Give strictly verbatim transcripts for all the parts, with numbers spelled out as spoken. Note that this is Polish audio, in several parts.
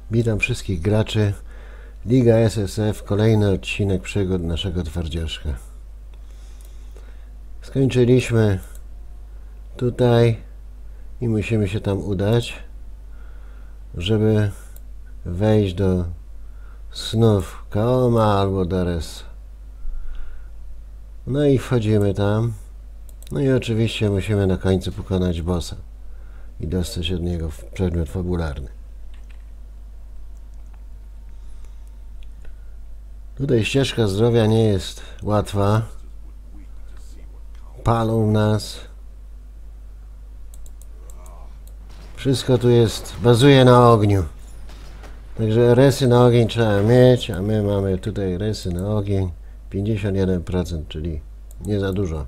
Witam wszystkich graczy. Liga S S F, kolejny odcinek przygód naszego twardziaszka. Skończyliśmy tutaj i musimy się tam udać, żeby wejść do snów Kaoma albo Dares. No i wchodzimy tam. No i oczywiście musimy na końcu pokonać bossa i dostać od niego przedmiot fabularny. Tutaj ścieżka zdrowia nie jest łatwa. Palą nas. Wszystko tu jest, bazuje na ogniu. Także resy na ogień trzeba mieć, a my mamy tutaj resy na ogień pięćdziesiąt jeden procent, czyli nie za dużo.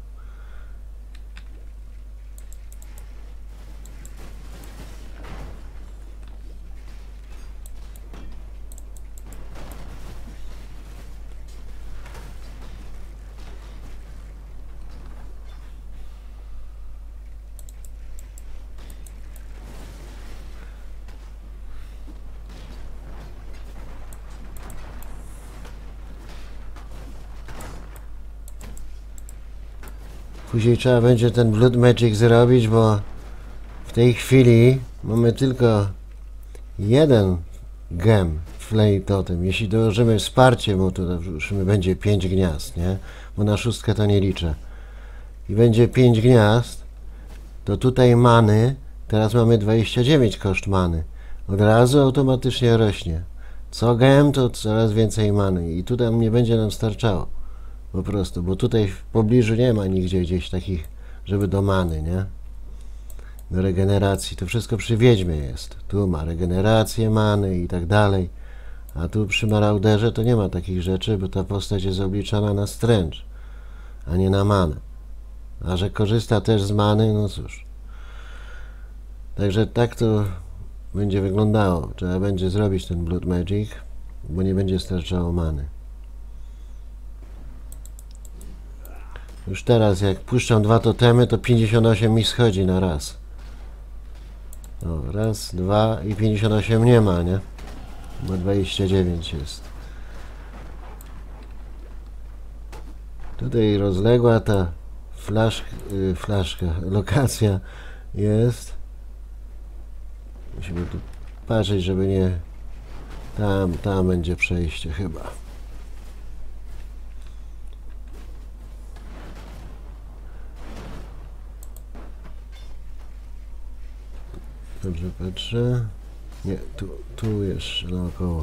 Później trzeba będzie ten Blood Magic zrobić, bo w tej chwili mamy tylko jeden gem Flay Totem. Jeśli dołożymy wsparcie, bo tu będzie pięć gniazd, nie? Bo na szóstkę to nie liczę. I będzie pięć gniazd, to tutaj many, teraz mamy dwadzieścia dziewięć koszt many. Od razu automatycznie rośnie. Co gem, to coraz więcej many. I tutaj nie będzie nam starczało. Po prostu, bo tutaj w pobliżu nie ma nigdzie gdzieś takich, żeby do many, nie? Do regeneracji. To wszystko przy wiedźmie jest. Tu ma regenerację many i tak dalej. A tu przy marauderze to nie ma takich rzeczy, bo ta postać jest obliczana na stręcz, a nie na manę. A że korzysta też z many, no cóż. Także tak to będzie wyglądało. Trzeba będzie zrobić ten Blood Magic, bo nie będzie starczało many. Już teraz, jak puszczam dwa totemy, to pięćdziesiąt osiem mi schodzi na raz. O, raz, dwa i pięćdziesiąt osiem nie ma, nie? Bo dwadzieścia dziewięć jest. Tutaj rozległa ta flaszka, yy, flaszka, lokacja jest. Musimy tu patrzeć, żeby nie... Tam, tam będzie przejście chyba. Dobrze patrzę. Nie, tu, tu jeszcze naokoło.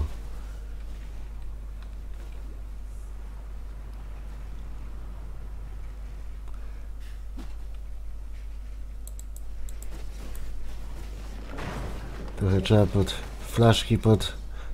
Trochę trzeba pod flaszki pod...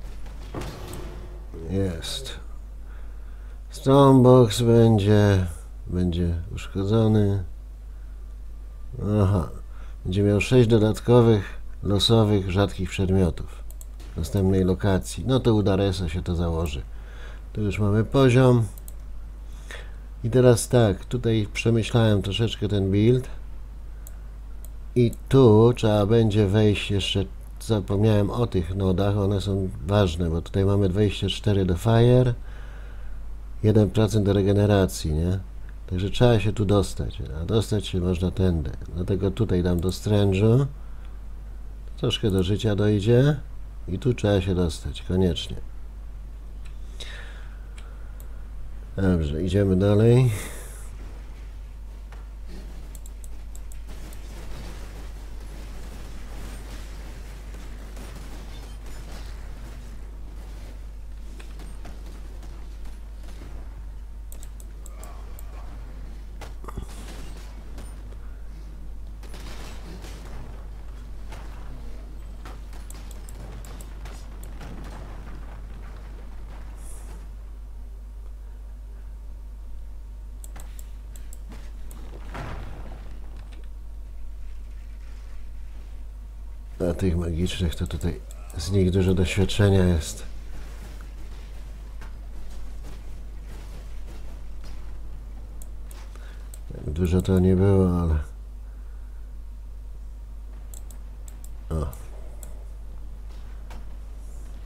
Jest. Strongbox będzie... będzie uszkodzony. Aha. Będzie miał sześć dodatkowych, losowych, rzadkich przedmiotów w następnej lokacji. No to u Daresa się to założy. Tu już mamy poziom. I teraz tak, tutaj przemyślałem troszeczkę ten build. I tu trzeba będzie wejść jeszcze, zapomniałem o tych nodach, one są ważne, bo tutaj mamy dwadzieścia cztery do fire, jeden procent do regeneracji, nie? Także trzeba się tu dostać, a dostać się można tędy. Dlatego tutaj dam do strężu. Troszkę do życia dojdzie. I tu trzeba się dostać, koniecznie. Dobrze, idziemy dalej. A tych magicznych to tutaj z nich dużo doświadczenia jest. Dużo to nie było, ale... O.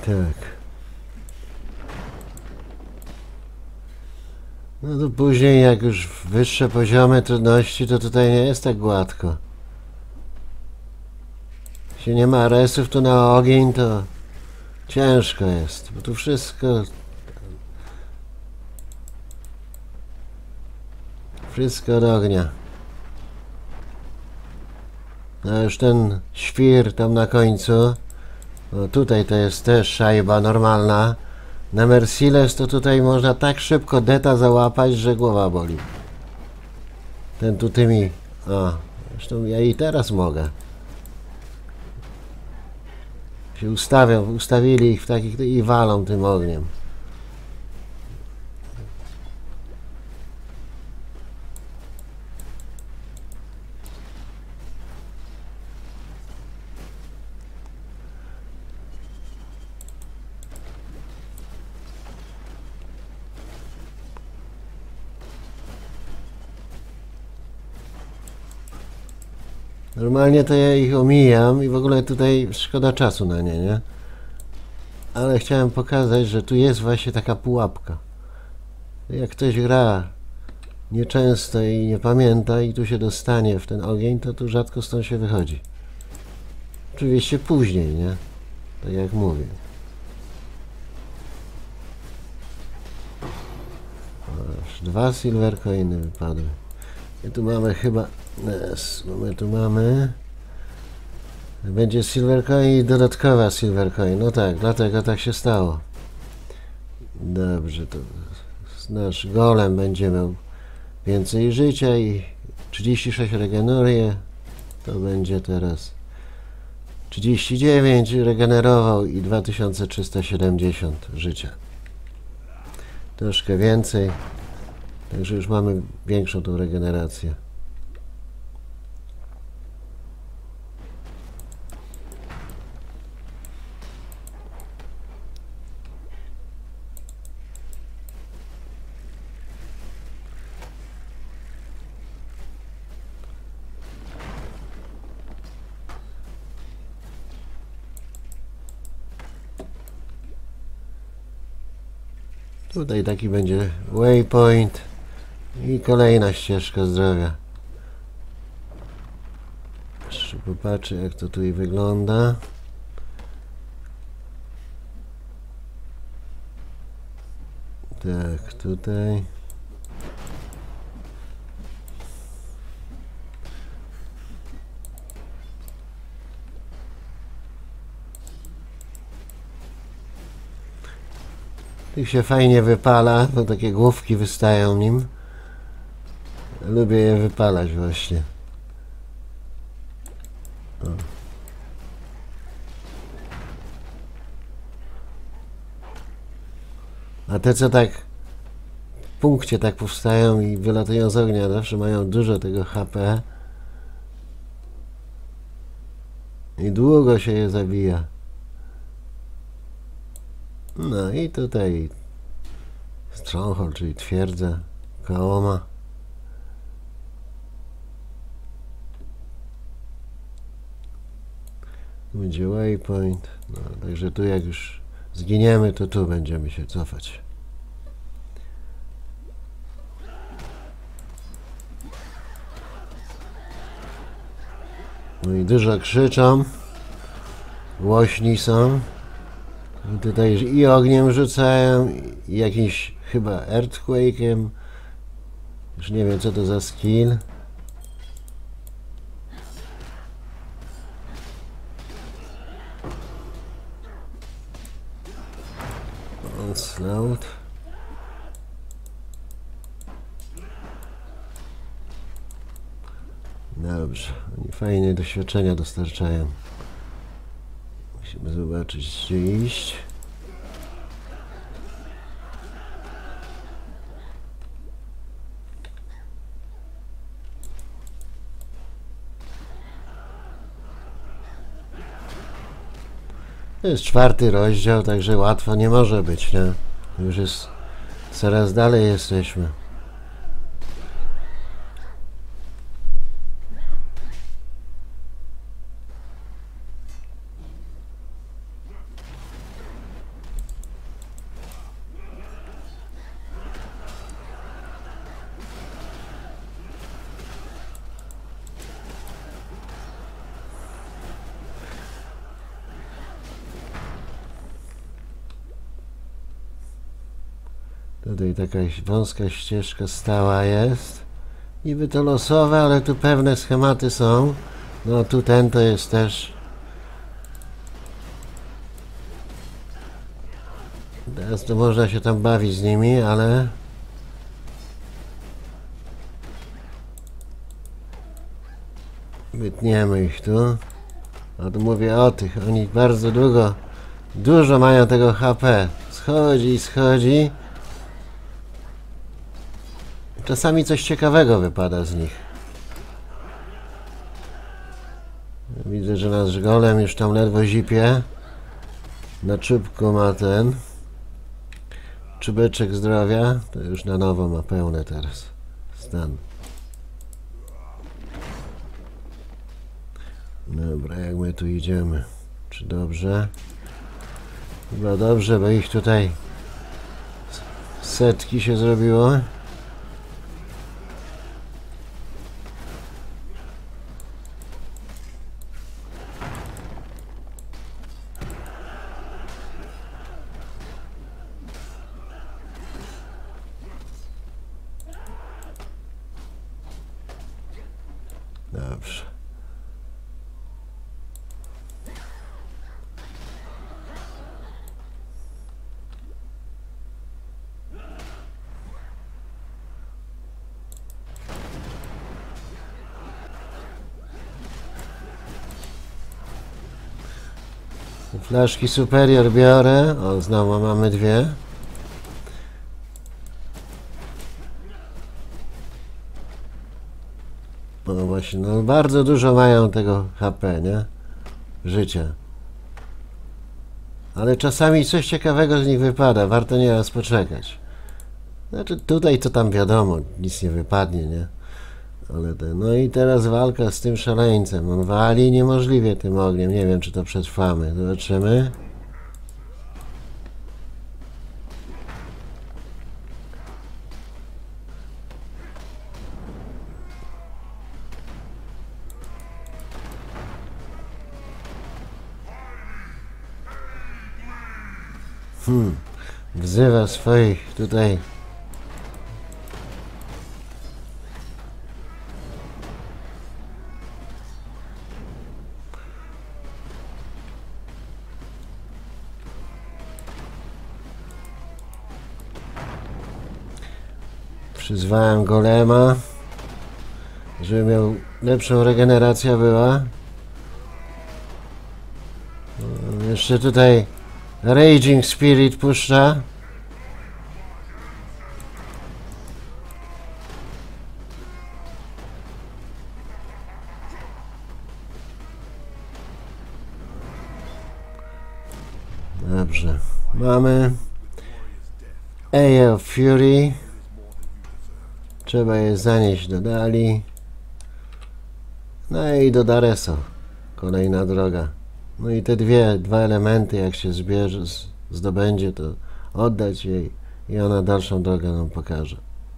Tak. No to później jak już wyższe poziomy trudności, to tutaj nie jest tak gładko. Jeśli nie ma resów tu na ogień, to ciężko jest, bo tu wszystko wszystko od ognia. No już ten świr tam na końcu, no tutaj to jest też szajba normalna. Na Merciless to tutaj można tak szybko deta załapać, że głowa boli. Ten tu tymi... O, zresztą ja i teraz mogę. Się ustawią, ustawili ich w takich... i walą tym ogniem. Normalnie to ja ich omijam i w ogóle tutaj szkoda czasu na nie, nie? Ale chciałem pokazać, że tu jest właśnie taka pułapka. Jak ktoś gra nieczęsto i nie pamięta i tu się dostanie w ten ogień, to tu rzadko stąd się wychodzi. Oczywiście później, nie? Tak jak mówię. Aż dwa silver coiny wypadły. I tu mamy chyba... Yes, my tu mamy... Będzie silver coin i dodatkowa silver coin. No tak, dlatego tak się stało. Dobrze, to nasz golem będzie miał więcej życia i trzydzieści sześć regeneruje. To będzie teraz trzydzieści dziewięć regenerował i dwa tysiące trzysta siedemdziesiąt życia. Troszkę więcej. Także już mamy większą tą regenerację. Tutaj taki będzie waypoint i kolejna ścieżka zdrowia. Jeszcze popatrzę, jak to tutaj wygląda. Tak, tutaj. Tych się fajnie wypala, bo takie główki wystają nim. Lubię je wypalać właśnie. O. A te co tak w punkcie tak powstają i wylatują z ognia, zawsze mają dużo tego H P. I długo się je zabija. No i tutaj Stronghold, czyli twierdza Kaoma. Będzie waypoint. No, także tu jak już zginiemy, to tu będziemy się cofać. No i dużo krzyczą. Głośni są. I tutaj i ogniem rzucają, i jakimś chyba earthquake'em. Już nie wiem, co to za skill. Onslaught. Dobrze, oni fajne doświadczenia dostarczają. Musimy zobaczyć, gdzie iść. To jest czwarty rozdział, także łatwo nie może być, nie? Już jest... Coraz dalej jesteśmy. Tutaj taka wąska ścieżka stała jest. Niby to losowe, ale tu pewne schematy są. No tu ten to jest też. Teraz to można się tam bawić z nimi, ale... Wytniemy ich tu. A tu mówię o tych, oni bardzo długo, dużo mają tego H P. Schodzi i schodzi. Czasami coś ciekawego wypada z nich. Widzę, że nasz golem już tam ledwo zipie. Na czubku ma ten czubeczek zdrowia. To już na nowo ma pełne teraz stan. Dobra, jak my tu idziemy? Czy dobrze? Chyba dobrze, bo ich tutaj setki się zrobiło. Dobrze. Flaszki superior biorę. O, znowu mamy dwie. No właśnie, no bardzo dużo mają tego H P, nie? Życia. Ale czasami coś ciekawego z nich wypada. Warto nieraz poczekać. Znaczy tutaj to tam wiadomo, nic nie wypadnie, nie? Ale te, no i teraz walka z tym szaleńcem. On wali niemożliwie tym ogniem. Nie wiem, czy to przetrwamy. Zobaczymy. Hmm. Wzywa swoich tutaj. Przyzwałem golema, żeby miał lepszą regenerację była. Jeszcze tutaj Raging Spirit puszcza. Dobrze. Mamy Eye of Fury. Trzeba je zanieść do Dali. No i do Dareso. Kolejna droga. No i te dwie, dwa elementy, jak się zbierze, zdobędzie, to oddać jej i ona dalszą drogę nam pokaże.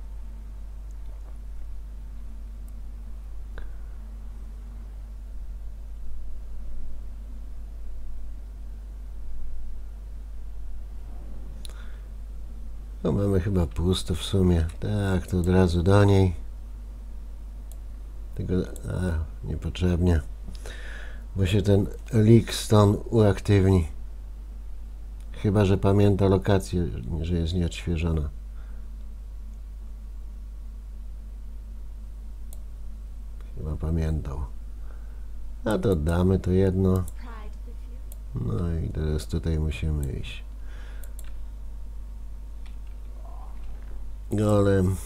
No mamy chyba pusto w sumie. Tak, to od razu do niej. Tylko, a, niepotrzebnie. Bo się ten leak stąd uaktywni. Chyba że pamięta lokację, że jest nieodświeżona. Chyba pamiętał. A to oddamy to jedno. No i teraz tutaj musimy iść. Golem.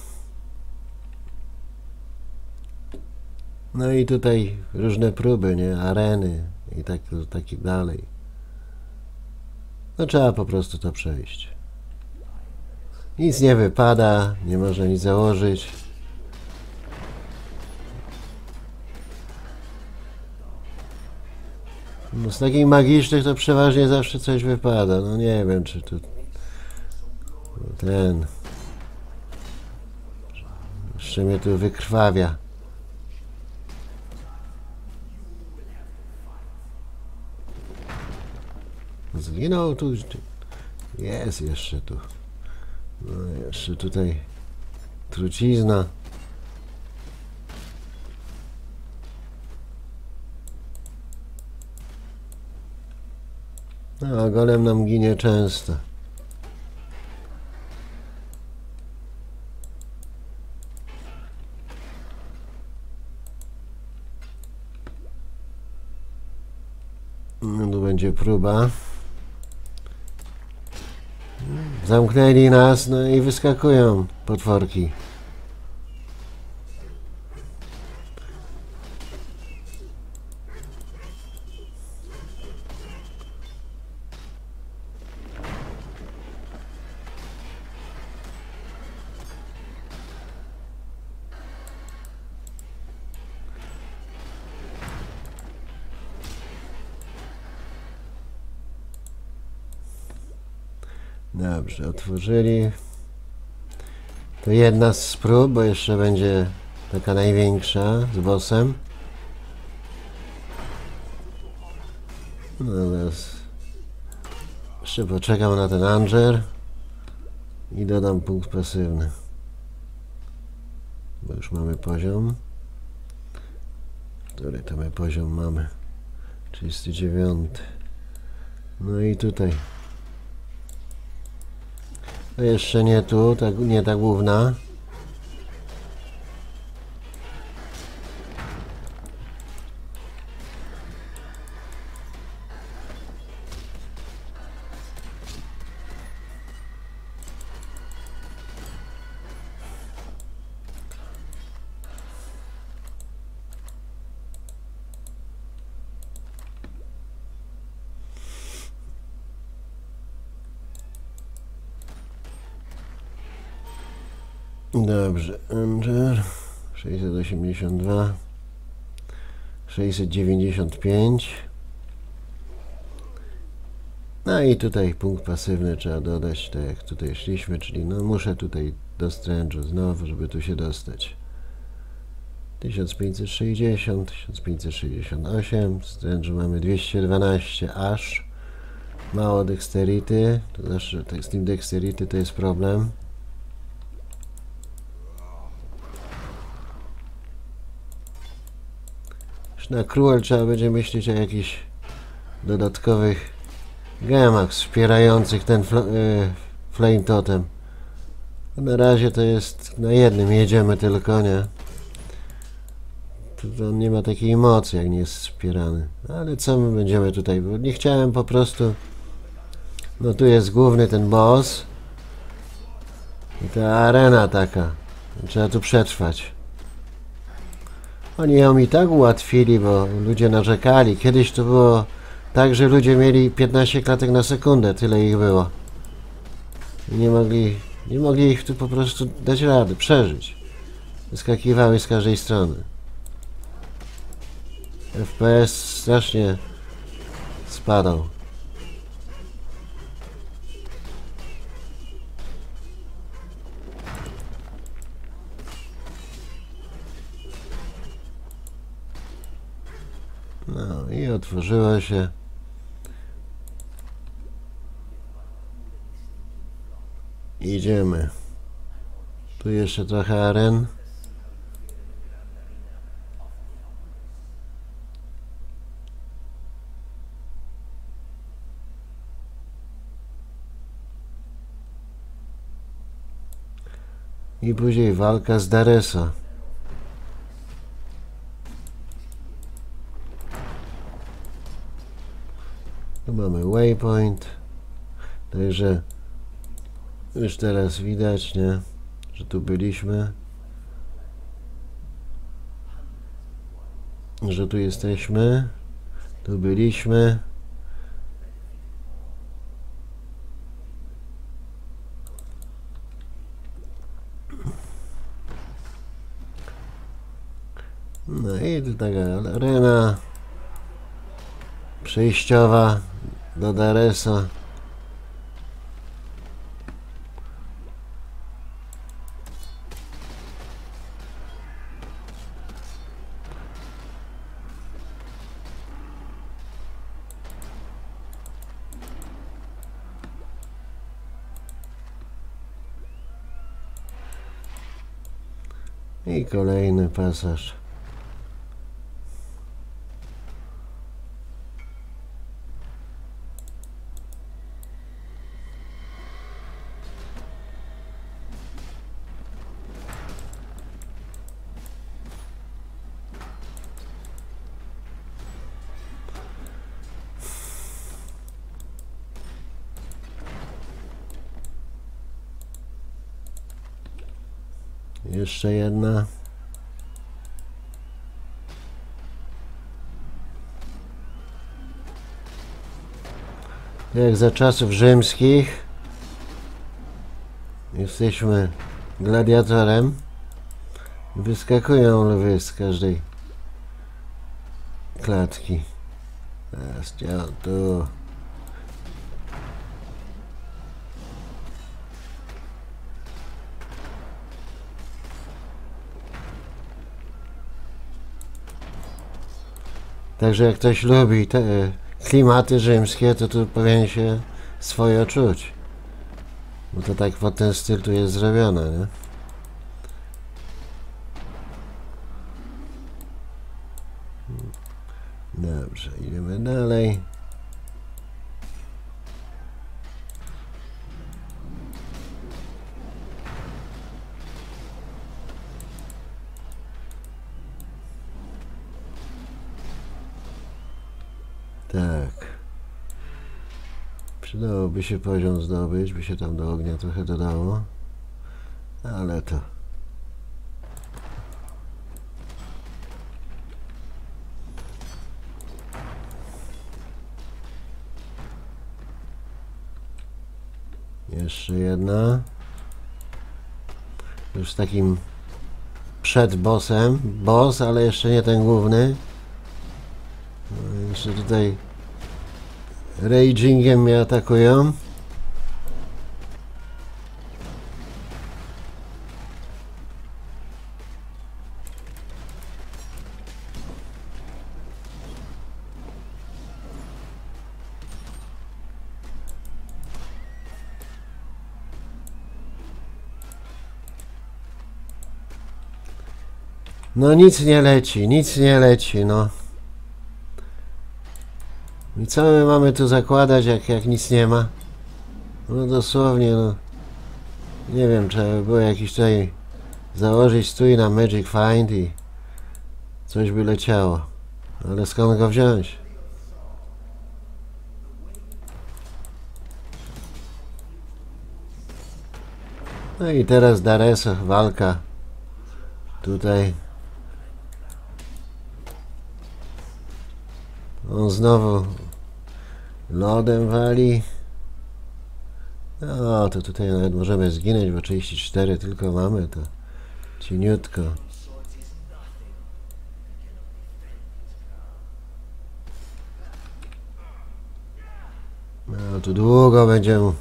No i tutaj różne próby, nie? Areny i tak, tak i dalej. No trzeba po prostu to przejść. Nic nie wypada, nie można nic założyć. No z takich magicznych to przeważnie zawsze coś wypada. No nie wiem, czy tu ten... Jeszcze mnie tu wykrwawia. Zginął tu. Jest jeszcze tu. No jeszcze tutaj trucizna. No, a golem nam ginie często. No, tu będzie próba. Zamknęli nas, no i wyskakują potworki. Dobrze, otworzyli. To jedna z prób, bo jeszcze będzie taka największa z bossem. No teraz jeszcze poczekam na ten Anger i dodam punkt pasywny, bo już mamy poziom. Który to my poziom mamy? trzydzieści dziewięć. No i tutaj. To jeszcze nie tu, tak, nie ta główna. Dobrze, Anger sześćset osiemdziesiąt dwa, sześćset dziewięćdziesiąt pięć. No i tutaj punkt pasywny trzeba dodać, tak jak tutaj szliśmy, czyli no muszę tutaj do Strange'u znowu, żeby tu się dostać. tysiąc pięćset sześćdziesiąt, tysiąc pięćset sześćdziesiąt osiem, w Strange'u mamy dwieście dwanaście aż. Mało dexterity, to znaczy z tym dexterity to jest problem. Na Cruel trzeba będzie myśleć o jakichś dodatkowych gemach wspierających ten fl yy, Flame Totem. Na razie to jest na jednym jedziemy tylko, nie? To, to nie ma takiej mocy, jak nie jest wspierany. Ale co my będziemy tutaj? Bo nie chciałem po prostu... No tu jest główny ten boss. I ta arena taka. Trzeba tu przetrwać. Oni ją mi tak ułatwili, bo ludzie narzekali. Kiedyś to było tak, że ludzie mieli piętnaście klatek na sekundę, tyle ich było. I nie mogli, nie mogli ich tu po prostu dać rady, przeżyć. Wyskakiwały z każdej strony. F P S strasznie spadał. No i otworzyła się. Idziemy. Tu jeszcze trochę aren. I później walka z Daresa. Tu mamy waypoint. Także już teraz widać, nie? Że tu byliśmy. Że tu jesteśmy. Tu byliśmy. No i tu taka arena przejściowa do Daresa. I kolejny pasaż. Jeszcze jedna. Jak za czasów rzymskich jesteśmy gladiatorem. Wyskakują lwy z każdej klatki. Teraz działa tu. Także jak ktoś lubi te klimaty rzymskie, to tu powinien się swoje czuć. Bo to tak pod ten styl tu jest zrobione, nie? Dobrze, idziemy dalej. Tak. Przydałoby się poziom zdobyć, by się tam do ognia trochę dodało. Ale to... Jeszcze jedna. Już z takim przed bossem. Boss, ale jeszcze nie ten główny. No, jeszcze tutaj ragingiem mnie atakują. No nic nie leci, nic nie leci, no. I co my mamy tu zakładać, jak, jak nic nie ma? No dosłownie, no. Nie wiem, trzeba by było jakiś tutaj założyć stój na Magic Find i coś by leciało. Ale skąd go wziąć? No i teraz Dareso, walka. Tutaj. On znowu lodem wali. No to tutaj nawet możemy zginąć, bo trzydzieści cztery tylko mamy, to cieniutko. No tu długo będzie mu.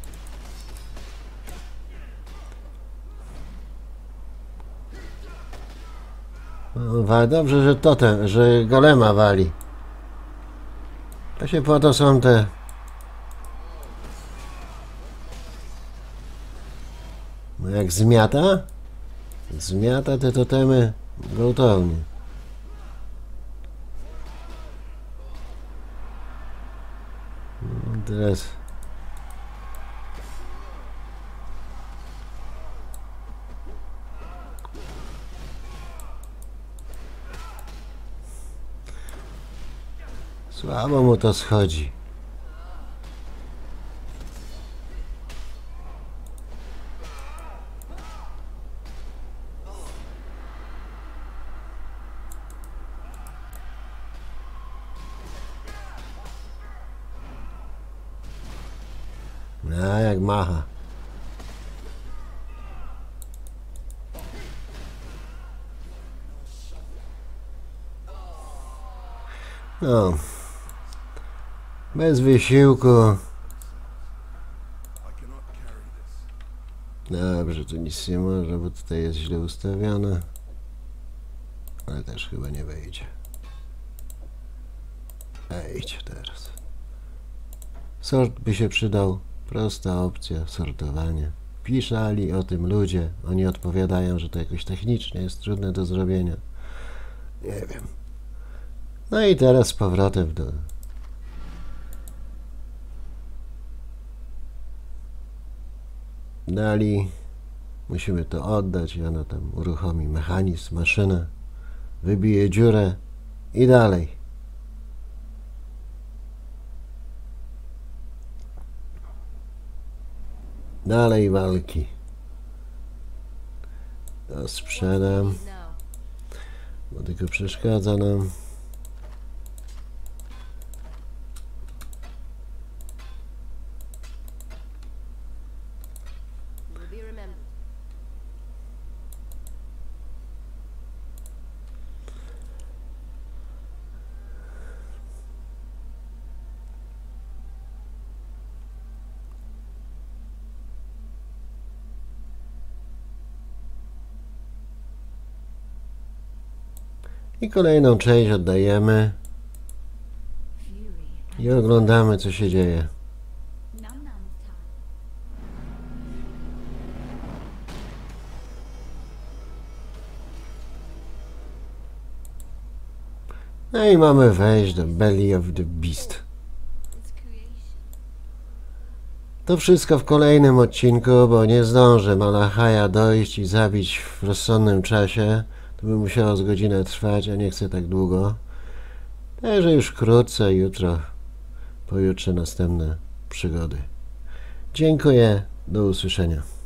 No, dobrze, że totem, że golema wali. To się po to są te... No jak zmiata? Zmiata te totemy gwałtownie. No teraz... Słabo mu to schodzi. A jak macha. No. Bez wysiłku. Dobrze, tu nic nie może, bo tutaj jest źle ustawione. Ale też chyba nie wejdzie. Wejdź teraz. Sort by się przydał. Prosta opcja, sortowanie. pisali o tym ludzie. Oni odpowiadają, że to jakoś technicznie jest trudne do zrobienia. Nie wiem. No i teraz z powrotem do... Dali. Musimy to oddać i ona tam uruchomi mechanizm, maszynę, wybije dziurę i dalej. Dalej walki. To sprzedam, bo tylko przeszkadza nam. I kolejną część oddajemy i oglądamy, co się dzieje. No i mamy wejść do Belly of the Beast. To wszystko w kolejnym odcinku, bo nie zdążę Malachaja dojść i zabić w rozsądnym czasie. To by musiało z godzinę trwać, a nie chcę tak długo. Także już wkrótce, jutro, pojutrze następne przygody. Dziękuję, do usłyszenia.